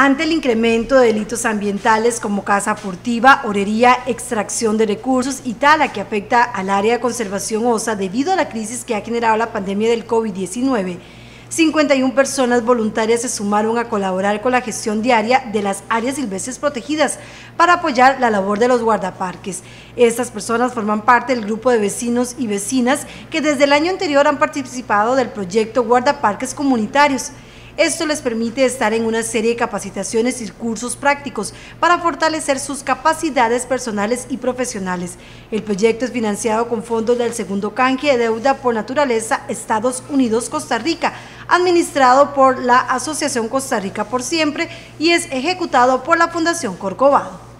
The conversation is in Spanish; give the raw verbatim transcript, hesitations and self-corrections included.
Ante el incremento de delitos ambientales como caza furtiva, orería, extracción de recursos y tala que afecta al área de conservación ósea debido a la crisis que ha generado la pandemia del COVID diecinueve, cincuenta y una personas voluntarias se sumaron a colaborar con la gestión diaria de las áreas silvestres protegidas para apoyar la labor de los guardaparques. Estas personas forman parte del grupo de vecinos y vecinas que desde el año anterior han participado del proyecto Guardaparques Comunitarios. Esto les permite estar en una serie de capacitaciones y cursos prácticos para fortalecer sus capacidades personales y profesionales. El proyecto es financiado con fondos del segundo canje de deuda por naturaleza Estados Unidos-Costa Rica, administrado por la Asociación Costa Rica por Siempre y es ejecutado por la Fundación Corcovado.